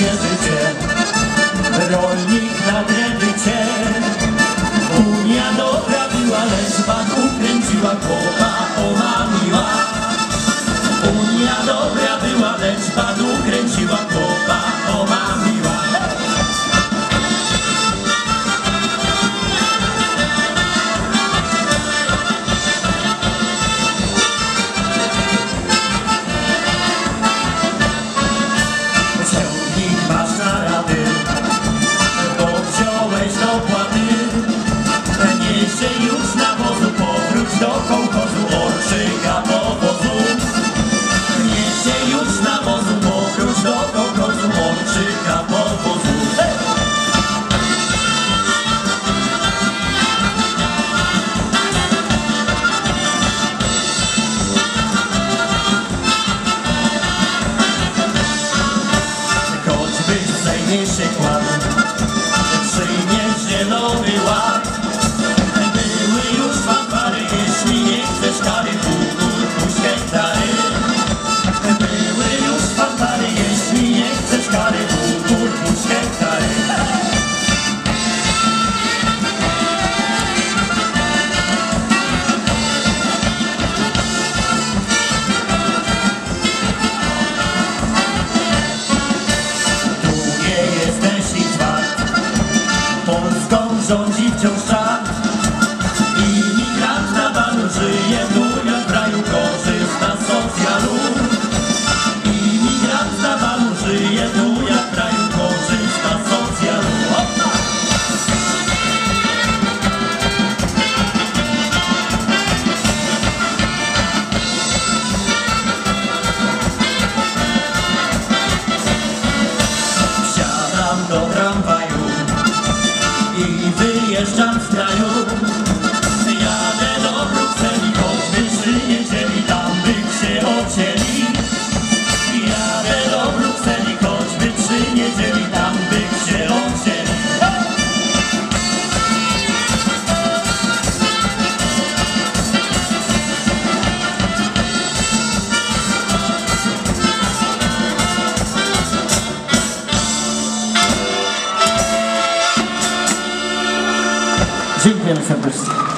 ciężkie życie, rolnik na kredycie. Unia dobra była, lecz bank ukręciła chłopa, ona miła. Unia dobra była, lecz bank ukręciła chłopa, ona miła. Masz na rady, bo wziąłeś dopłaty. Nie się już na wozu, powróć do kołchozu, orczyka powozu. Nie się już na wozu, powróć do kołchozu, orczyka powozu. Zajmie się kład, przyjmiesz zielony ład. Były już fanfary, jeśli nie chcesz kary, puść hektary. Były już fanfary, jeśli nie chcesz kary, puść hektary. Polską rządzi wciąż czas. Imigrant na balu żyje tu jak w raju, korzysta z socjalu. Imigrant na balu żyje tu jak w raju, korzysta z socjalu. Wsiadam do tramwaju i wyjeżdżam z kraju. Jadę do Brukseli, choćby przy niedzieli, tam by się ocieli. Jadę do Brukseli, choćby przy niedzieli, tam by się ocieli. Dziękujemy serdecznie.